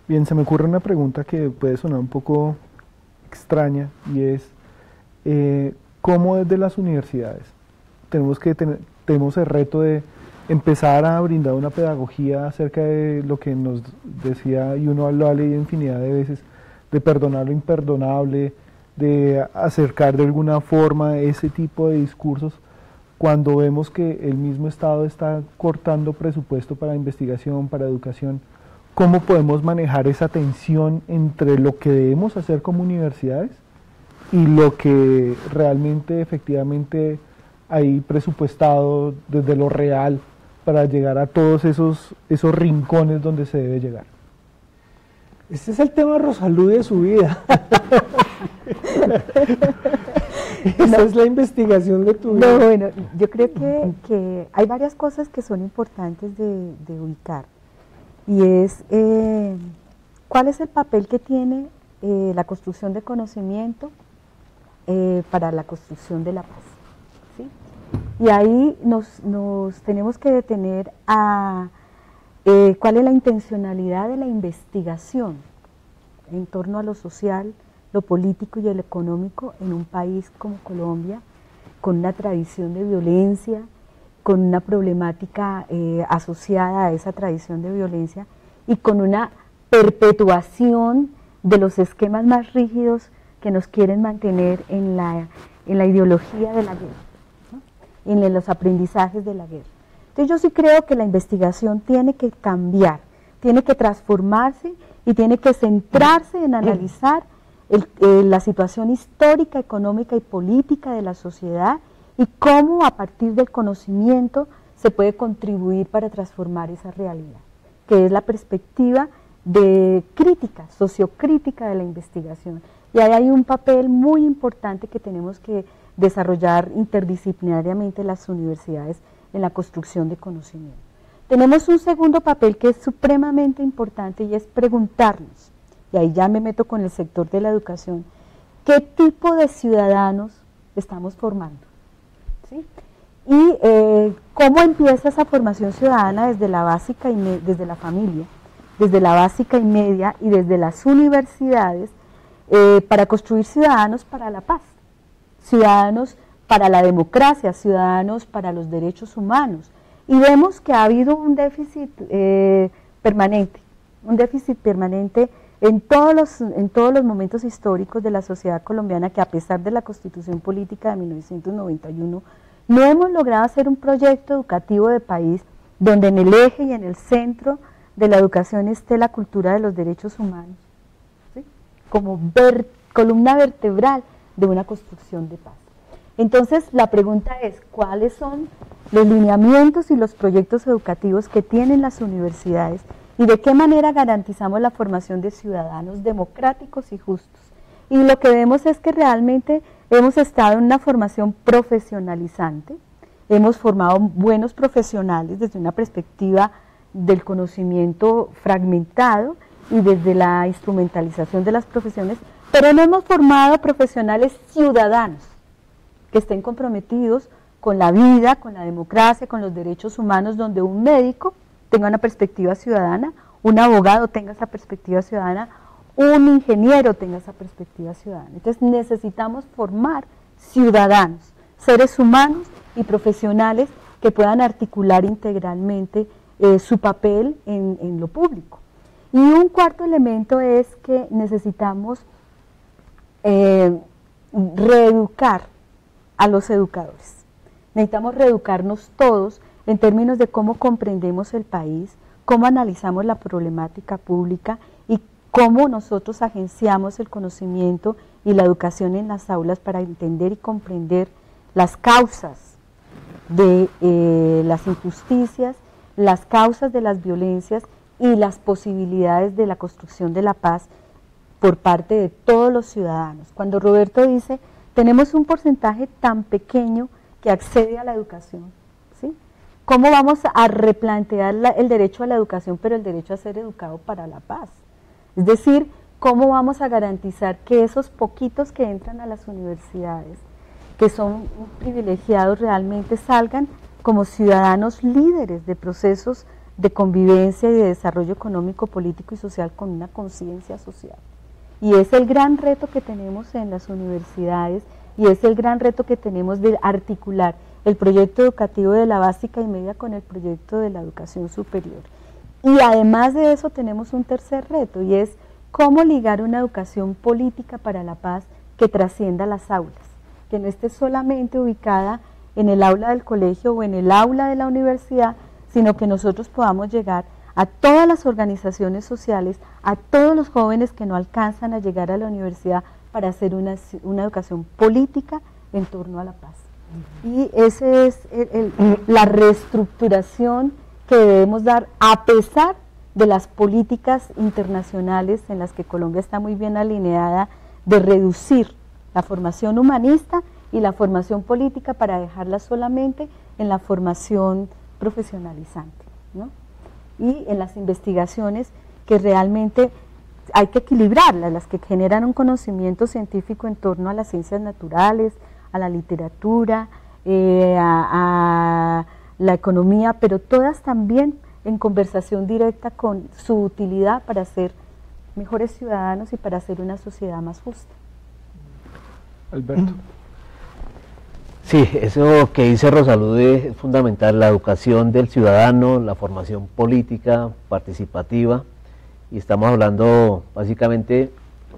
Bien, se me ocurre una pregunta que puede sonar un poco extraña y es, ¿cómo desde las universidades tenemos el reto de empezar a brindar una pedagogía acerca de lo que nos decía y uno lo ha leído infinidad de veces, de perdonar lo imperdonable, de acercar de alguna forma ese tipo de discursos, cuando vemos que el mismo Estado está cortando presupuesto para investigación, para educación? ¿Cómo podemos manejar esa tensión entre lo que debemos hacer como universidades y lo que realmente efectivamente hay presupuestado desde lo real para llegar a todos esos rincones donde se debe llegar? Este es el tema Rosalú de su vida. Esa es la investigación de tu vida. No, bueno, yo creo que hay varias cosas que son importantes de ubicar. Y es, ¿cuál es el papel que tiene la construcción de conocimiento para la construcción de la paz? ¿Sí? Y ahí nos tenemos que detener a cuál es la intencionalidad de la investigación en torno a lo social, lo político y lo económico en un país como Colombia, con una tradición de violencia, con una problemática asociada a esa tradición de violencia y con una perpetuación de los esquemas más rígidos que nos quieren mantener en la ideología de la guerra, ¿no? En los aprendizajes de la guerra. Entonces yo sí creo que la investigación tiene que cambiar, tiene que transformarse y tiene que centrarse en analizar la situación histórica, económica y política de la sociedad y cómo a partir del conocimiento se puede contribuir para transformar esa realidad, que es la perspectiva de crítica, sociocrítica de la investigación. Y ahí hay un papel muy importante que tenemos que desarrollar interdisciplinariamente las universidades en la construcción de conocimiento. Tenemos un segundo papel que es supremamente importante y es preguntarnos, y ahí ya me meto con el sector de la educación, ¿qué tipo de ciudadanos estamos formando? ¿Sí? Y cómo empieza esa formación ciudadana desde la básica y desde la familia, desde la básica y media y desde las universidades para construir ciudadanos para la paz, ciudadanos para la democracia, ciudadanos para los derechos humanos. Y vemos que ha habido un déficit permanente en todos los momentos históricos de la sociedad colombiana, que a pesar de la Constitución Política de 1991, no hemos logrado hacer un proyecto educativo de país donde en el eje y en el centro de la educación esté la cultura de los derechos humanos, ¿sí? Como columna vertebral de una construcción de paz. Entonces la pregunta es, ¿cuáles son los lineamientos y los proyectos educativos que tienen las universidades y de qué manera garantizamos la formación de ciudadanos democráticos y justos? Y lo que vemos es que realmente hemos estado en una formación profesionalizante, hemos formado buenos profesionales desde una perspectiva del conocimiento fragmentado y desde la instrumentalización de las profesiones, pero no hemos formado profesionales ciudadanos que estén comprometidos con la vida, con la democracia, con los derechos humanos, donde un médico tenga una perspectiva ciudadana, un abogado tenga esa perspectiva ciudadana, un ingeniero tenga esa perspectiva ciudadana. Entonces necesitamos formar ciudadanos, seres humanos y profesionales que puedan articular integralmente su papel en lo público. Y un cuarto elemento es que necesitamos reeducar a los educadores. Necesitamos reeducarnos todos en términos de cómo comprendemos el país, cómo analizamos la problemática pública y cómo nosotros agenciamos el conocimiento y la educación en las aulas para entender y comprender las causas de las injusticias, las causas de las violencias y las posibilidades de la construcción de la paz por parte de todos los ciudadanos. Cuando Roberto dice, tenemos un porcentaje tan pequeño que accede a la educación, ¿sí? ¿Cómo vamos a replantear el derecho a la educación, pero el derecho a ser educado para la paz? Es decir, ¿cómo vamos a garantizar que esos poquitos que entran a las universidades, que son privilegiados, realmente salgan como ciudadanos líderes de procesos de convivencia y de desarrollo económico, político y social con una conciencia social. Y es el gran reto que tenemos en las universidades y es el gran reto que tenemos de articular el proyecto educativo de la básica y media con el proyecto de la educación superior. Y además de eso tenemos un tercer reto y es cómo ligar una educación política para la paz que trascienda las aulas, que no esté solamente ubicada en el aula del colegio o en el aula de la universidad, sino que nosotros podamos llegar a todas las organizaciones sociales, a todos los jóvenes que no alcanzan a llegar a la universidad para hacer una educación política en torno a la paz. Y esa es la reestructuración que debemos dar a pesar de las políticas internacionales en las que Colombia está muy bien alineada, de reducir la formación humanista y la formación política para dejarla solamente en la formación profesionalizante, ¿no? Y en las investigaciones que realmente hay que equilibrarlas, las que generan un conocimiento científico en torno a las ciencias naturales, a la literatura, a la economía, pero todas también en conversación directa con su utilidad para ser mejores ciudadanos y para hacer una sociedad más justa. Alberto. Sí, eso que dice Rosalude es fundamental, la educación del ciudadano, la formación política, participativa, y estamos hablando básicamente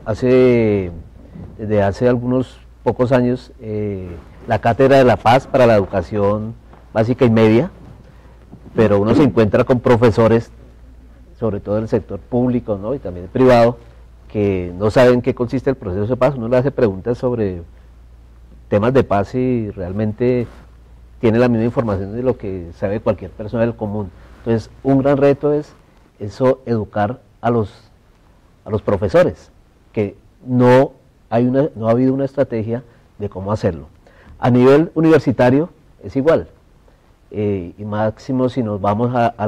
desde hace algunos pocos años, la Cátedra de la Paz para la educación básica y media, pero uno se encuentra con profesores, sobre todo del sector público, ¿no?, y también el privado, que no saben qué consiste el proceso de paz. Uno le hace preguntas sobre temas de paz y realmente tiene la misma información de lo que sabe cualquier persona del común. Entonces, un gran reto es eso, educar a los profesores, que no ha habido una estrategia de cómo hacerlo. A nivel universitario es igual, y máximo si nos vamos a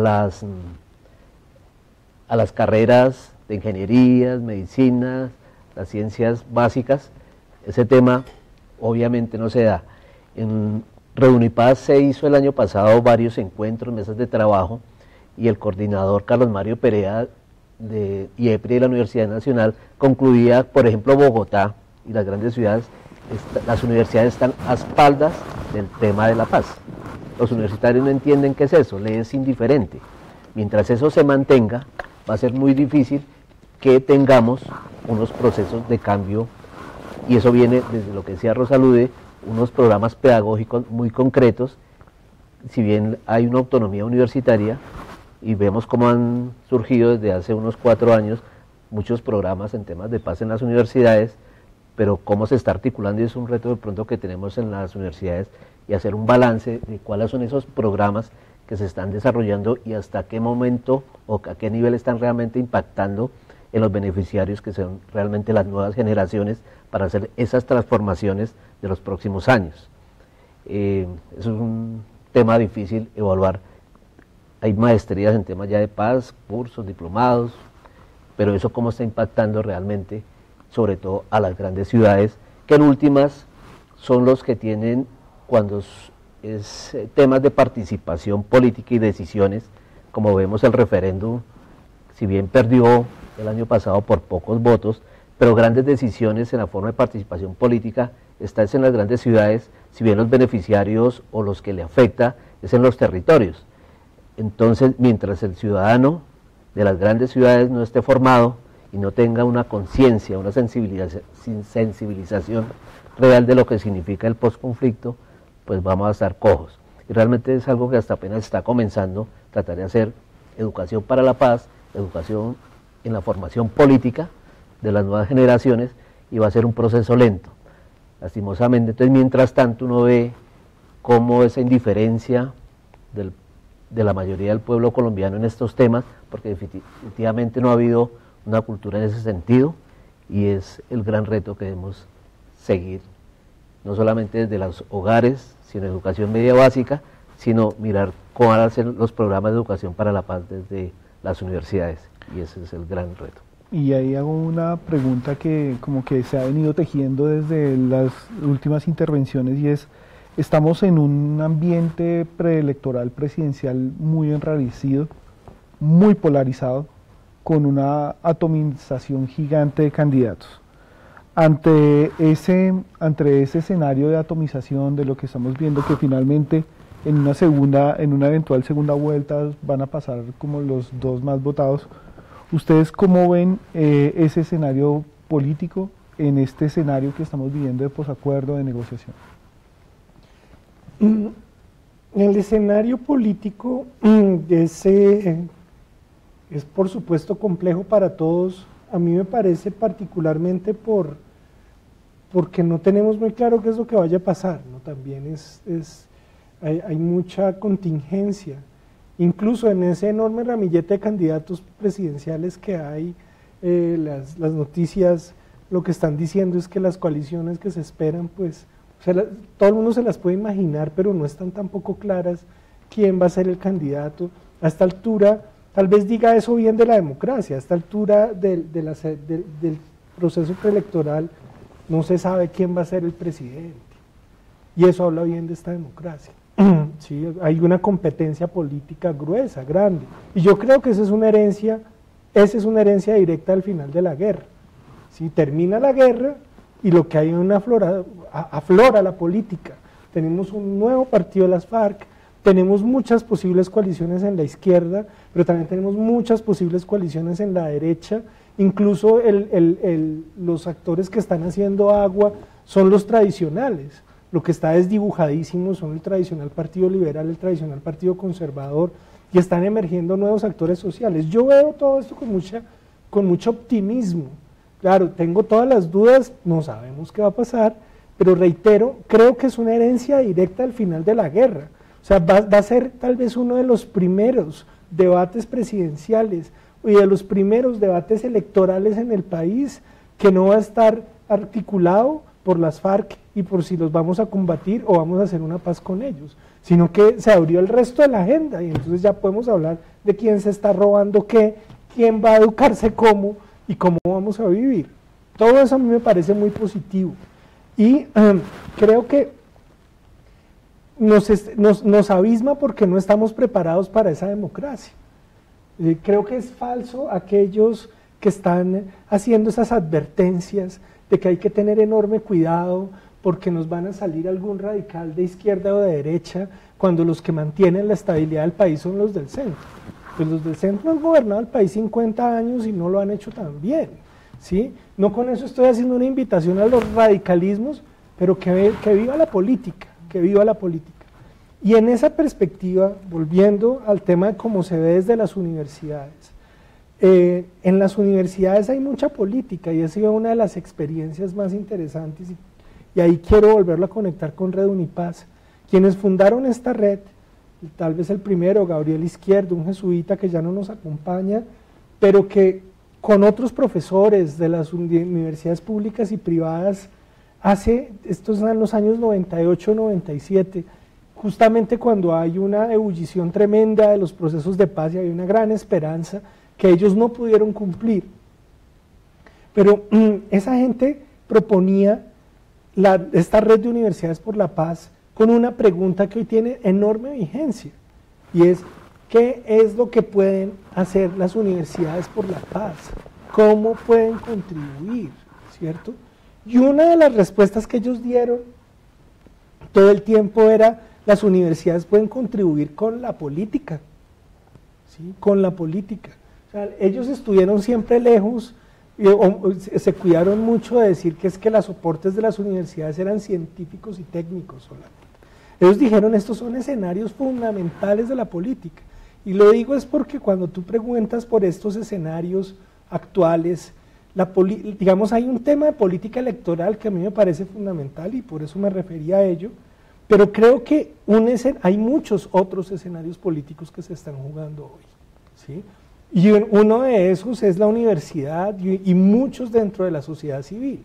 las carreras de ingenierías, medicinas, las ciencias básicas, ese tema obviamente no se da. En Reunipaz se hizo el año pasado varios encuentros, mesas de trabajo, y el coordinador Carlos Mario Perea de IEPRI de la Universidad Nacional concluía, por ejemplo, Bogotá y las grandes ciudades, las universidades están a espaldas del tema de la paz. Los universitarios no entienden qué es eso, les es indiferente. Mientras eso se mantenga, va a ser muy difícil que tengamos unos procesos de cambio, y eso viene desde lo que decía Rosalude, unos programas pedagógicos muy concretos. Si bien hay una autonomía universitaria, y vemos cómo han surgido desde hace unos 4 años muchos programas en temas de paz en las universidades, pero cómo se está articulando, y es un reto de pronto que tenemos en las universidades, y hacer un balance de cuáles son esos programas que se están desarrollando y hasta qué momento o a qué nivel están realmente impactando en los beneficiarios, que son realmente las nuevas generaciones, para hacer esas transformaciones de los próximos años. Eso es un tema difícil evaluar. Hay maestrías en temas ya de paz, cursos, diplomados, pero eso cómo está impactando realmente, sobre todo a las grandes ciudades, que en últimas son los que tienen, cuando es temas de participación política y decisiones, como vemos el referéndum, si bien perdió el año pasado por pocos votos, pero grandes decisiones en la forma de participación política están en las grandes ciudades, si bien los beneficiarios o los que le afecta es en los territorios. Entonces, mientras el ciudadano de las grandes ciudades no esté formado y no tenga una conciencia, una sensibilización real de lo que significa el posconflicto, pues vamos a estar cojos. Y realmente es algo que hasta apenas está comenzando, tratar de hacer educación para la paz, educación en la formación política de las nuevas generaciones, y va a ser un proceso lento, lastimosamente. Entonces, mientras tanto, uno ve cómo esa indiferencia de la mayoría del pueblo colombiano en estos temas, porque definitivamente no ha habido una cultura en ese sentido, y es el gran reto que debemos seguir, no solamente desde los hogares, sino educación media básica, sino mirar cómo van a ser los programas de educación para la paz desde las universidades, y ese es el gran reto. Y ahí hago una pregunta que como que se ha venido tejiendo desde las últimas intervenciones, y es: estamos en un ambiente preelectoral presidencial muy enrarecido, muy polarizado, con una atomización gigante de candidatos. Ante ese escenario de atomización, de lo que estamos viendo, que finalmente en una eventual segunda vuelta van a pasar como los dos más votados, ¿ustedes cómo ven ese escenario político en este escenario que estamos viviendo de posacuerdo, de negociación? El escenario político es por supuesto complejo para todos. A mí me parece particularmente porque no tenemos muy claro qué es lo que vaya a pasar, ¿no? También hay mucha contingencia, incluso en ese enorme ramillete de candidatos presidenciales que hay. Las noticias lo que están diciendo es que las coaliciones que se esperan, pues todo el mundo se las puede imaginar, pero no están tampoco claras quién va a ser el candidato. A esta altura, tal vez diga eso bien de la democracia, a esta altura del proceso preelectoral no se sabe quién va a ser el presidente, y eso habla bien de esta democracia. ¿Sí? Hay una competencia política gruesa, grande, y yo creo que esa es una herencia directa al final de la guerra. ¿Sí? Termina la guerra y lo que hay es aflora la política. Tenemos un nuevo partido de las FARC, tenemos muchas posibles coaliciones en la izquierda, pero también tenemos muchas posibles coaliciones en la derecha. Incluso los actores que están haciendo agua son los tradicionales. Lo que está desdibujadísimo son el tradicional Partido Liberal, el tradicional Partido Conservador, y están emergiendo nuevos actores sociales. Yo veo todo esto con mucho optimismo. Claro, tengo todas las dudas, no sabemos qué va a pasar, pero reitero, creo que es una herencia directa al final de la guerra. O sea, va a ser tal vez uno de los primeros debates presidenciales y de los primeros debates electorales en el país que no va a estar articulado por las FARC y por si los vamos a combatir o vamos a hacer una paz con ellos, sino que se abrió el resto de la agenda y entonces ya podemos hablar de quién se está robando qué, quién va a educarse cómo y cómo vamos a vivir. Todo eso a mí me parece muy positivo y creo que nos abisma porque no estamos preparados para esa democracia. Creo que es falso aquellos que están haciendo esas advertencias de que hay que tener enorme cuidado porque nos van a salir algún radical de izquierda o de derecha, cuando los que mantienen la estabilidad del país son los del centro. Pues los del centro han gobernado el país 50 años y no lo han hecho tan bien, ¿sí? No con eso estoy haciendo una invitación a los radicalismos, pero que viva la política, que viva la política. Y en esa perspectiva, volviendo al tema de cómo se ve desde las universidades, en las universidades hay mucha política y ha sido una de las experiencias más interesantes y ahí quiero volverlo a conectar con Red Unipaz. Quienes fundaron esta red, tal vez el primero, Gabriel Izquierdo, un jesuita que ya no nos acompaña, pero que con otros profesores de las universidades públicas y privadas, estos son los años 98, 97, justamente cuando hay una ebullición tremenda de los procesos de paz y hay una gran esperanza que ellos no pudieron cumplir. Pero esa gente proponía esta red de universidades por la paz con una pregunta que hoy tiene enorme vigencia, y es: ¿qué es lo que pueden hacer las universidades por la paz? ¿Cómo pueden contribuir? ¿Cierto? Y una de las respuestas que ellos dieron todo el tiempo era: las universidades pueden contribuir con la política, ¿sí? Con la política. O sea, ellos estuvieron siempre lejos, se cuidaron mucho de decir que es que los soportes de las universidades eran científicos y técnicos solamente. Ellos dijeron: estos son escenarios fundamentales de la política. Y lo digo es porque cuando tú preguntas por estos escenarios actuales, digamos, hay un tema de política electoral que a mí me parece fundamental y por eso me refería a ello, pero creo que hay muchos otros escenarios políticos que se están jugando hoy, ¿sí? Y uno de esos es la universidad y muchos dentro de la sociedad civil.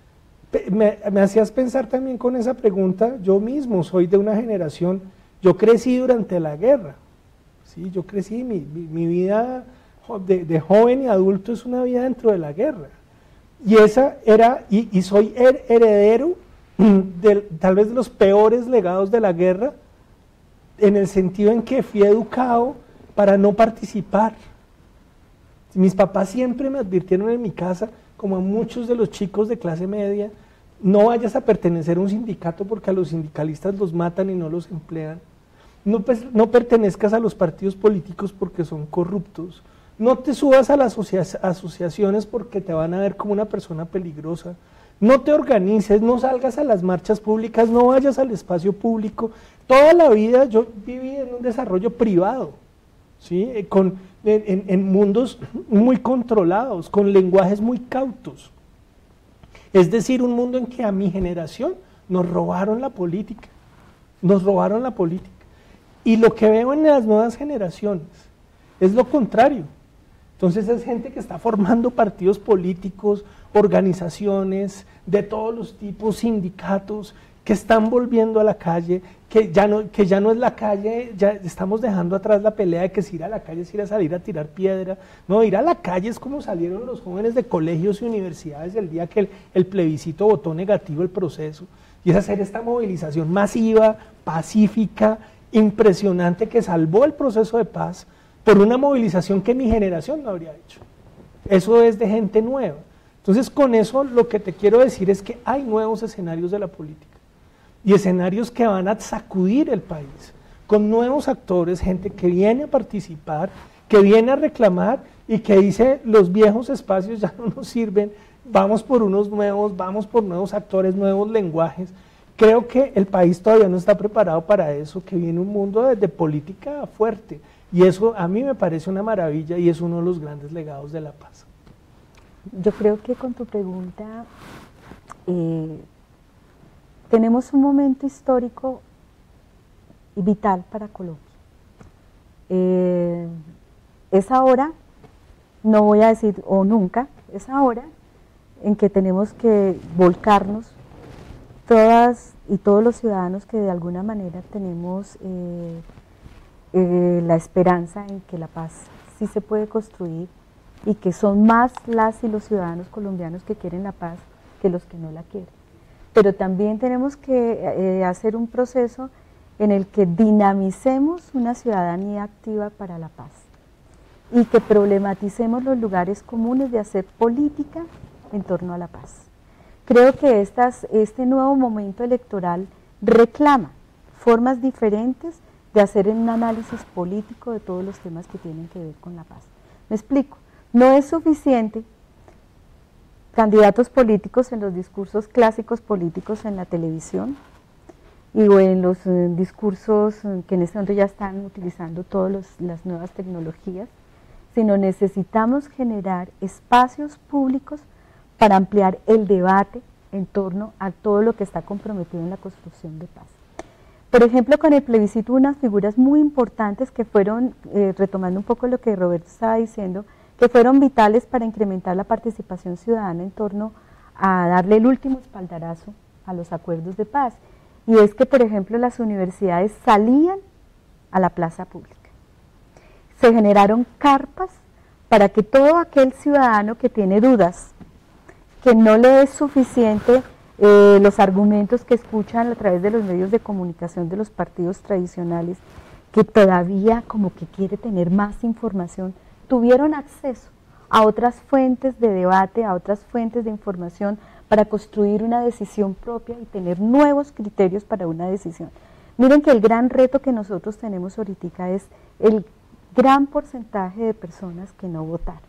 Me hacías pensar también con esa pregunta. Yo mismo soy de una generación, yo crecí durante la guerra, ¿sí? Yo crecí, mi vida de joven y adulto es una vida dentro de la guerra, y soy heredero tal vez de los peores legados de la guerra, en el sentido en que fui educado para no participar. Mis papás siempre me advirtieron en mi casa, como a muchos de los chicos de clase media, no vayas a pertenecer a un sindicato porque a los sindicalistas los matan y no los emplean. No pertenezcas a los partidos políticos porque son corruptos. No te subas a las asociaciones porque te van a ver como una persona peligrosa. No te organices, no salgas a las marchas públicas, no vayas al espacio público. Toda la vida yo viví en un desarrollo privado, ¿sí? En mundos muy controlados, con lenguajes muy cautos. Es decir, un mundo en que a mi generación nos robaron la política, Y lo que veo en las nuevas generaciones es lo contrario. Entonces es gente que está formando partidos políticos, organizaciones de todos los tipos, sindicatos, que están volviendo a la calle, que ya no es la calle, ya estamos dejando atrás la pelea de que si ir a la calle es ir a salir a tirar piedra. No, ir a la calle es como salieron los jóvenes de colegios y universidades el día que el plebiscito votó negativo el proceso, y es hacer esta movilización masiva, pacífica, impresionante, que salvó el proceso de paz por una movilización que mi generación no habría hecho. Eso es de gente nueva. Entonces, con eso lo que te quiero decir es que hay nuevos escenarios de la política y escenarios que van a sacudir el país, con nuevos actores, gente que viene a participar, que viene a reclamar y que dice los viejos espacios ya no nos sirven, vamos por unos nuevos, vamos por nuevos actores, nuevos lenguajes. Creo que el país todavía no está preparado para eso, que viene un mundo de política fuerte, y eso a mí me parece una maravilla y es uno de los grandes legados de la paz. Yo creo que con tu pregunta tenemos un momento histórico y vital para Colombia. Es ahora, no voy a decir o nunca, es ahora en que tenemos que volcarnos todas y todos los ciudadanos que de alguna manera tenemos la esperanza en que la paz sí se puede construir, y que son más las y los ciudadanos colombianos que quieren la paz que los que no la quieren. Pero también tenemos que hacer un proceso en el que dinamicemos una ciudadanía activa para la paz y que problematicemos los lugares comunes de hacer política en torno a la paz. Creo que este nuevo momento electoral reclama formas diferentes de hacer un análisis político de todos los temas que tienen que ver con la paz. Me explico. No es suficiente candidatos políticos en los discursos clásicos políticos en la televisión o en los discursos que en este momento ya están utilizando todas las nuevas tecnologías, sino necesitamos generar espacios públicos para ampliar el debate en torno a todo lo que está comprometido en la construcción de paz. Por ejemplo, con el plebiscito, unas figuras muy importantes que fueron, retomando un poco lo que Roberto estaba diciendo, que fueron vitales para incrementar la participación ciudadana en torno a darle el último espaldarazo a los acuerdos de paz. Y es que, por ejemplo, las universidades salían a la plaza pública. Se generaron carpas para que todo aquel ciudadano que tiene dudas, que no le es suficiente los argumentos que escuchan a través de los medios de comunicación de los partidos tradicionales, que todavía como que quiere tener más información, tuvieron acceso a otras fuentes de debate, a otras fuentes de información para construir una decisión propia y tener nuevos criterios para una decisión. Miren que el gran reto que nosotros tenemos ahorita es el gran porcentaje de personas que no votaron.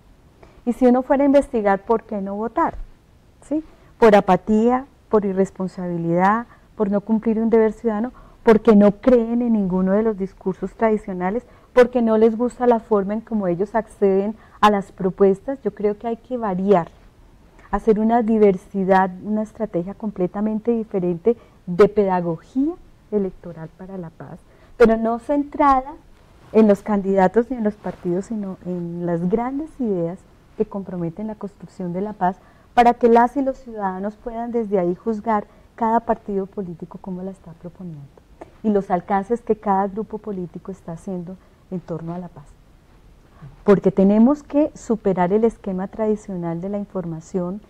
Y si uno fuera a investigar por qué no votar, ¿sí? Por apatía, por irresponsabilidad, por no cumplir un deber ciudadano, porque no creen en ninguno de los discursos tradicionales, porque no les gusta la forma en cómo ellos acceden a las propuestas. Yo creo que hay que variar, hacer una diversidad, una estrategia completamente diferente de pedagogía electoral para la paz, pero no centrada en los candidatos ni en los partidos, sino en las grandes ideas que comprometen la construcción de la paz, para que las y los ciudadanos puedan desde ahí juzgar cada partido político cómo la está proponiendo y los alcances que cada grupo político está haciendo en torno a la paz. Porque tenemos que superar el esquema tradicional de la información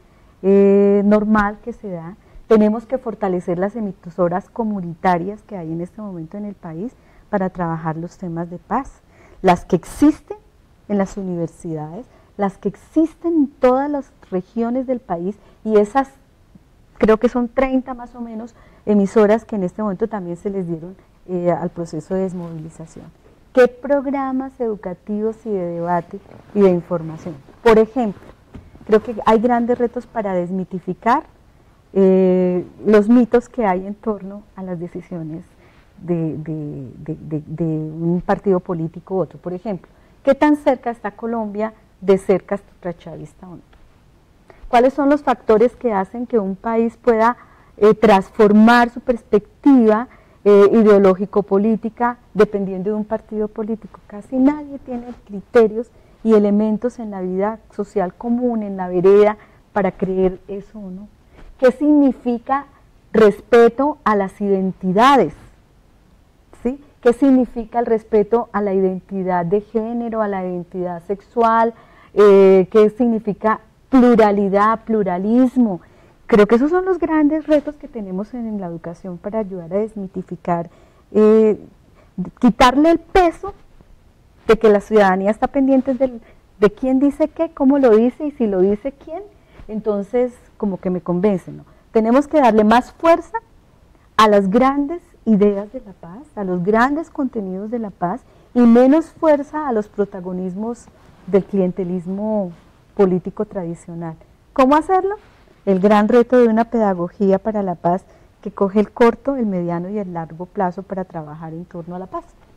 normal que se da, tenemos que fortalecer las emisoras comunitarias que hay en este momento en el país para trabajar los temas de paz. las que existen en las universidades, las que existen en todas las regiones del país, y esas, creo que son 30 más o menos, emisoras que en este momento también se les dieron al proceso de desmovilización. ¿Qué programas educativos y de debate y de información? Por ejemplo, creo que hay grandes retos para desmitificar los mitos que hay en torno a las decisiones de un partido político u otro. Por ejemplo, ¿qué tan cerca está Colombia de ser castrochavista o no? ¿Cuáles son los factores que hacen que un país pueda transformar su perspectiva ideológico-política dependiendo de un partido político? Casi nadie tiene criterios y elementos en la vida social común, en la vereda, para creer eso o no. ¿Qué significa respeto a las identidades? ¿Sí? ¿Qué significa el respeto a la identidad de género, a la identidad sexual? ¿Qué significa pluralidad, pluralismo? Creo que esos son los grandes retos que tenemos en la educación para ayudar a desmitificar, quitarle el peso de que la ciudadanía está pendiente de quién dice qué, cómo lo dice y si lo dice quién. Entonces, como que me convence, ¿no? Tenemos que darle más fuerza a las grandes ideas de la paz, a los grandes contenidos de la paz, y menos fuerza a los protagonismos del clientelismo político tradicional. ¿Cómo hacerlo? El gran reto de una pedagogía para la paz que coge el corto, el mediano y el largo plazo para trabajar en torno a la paz.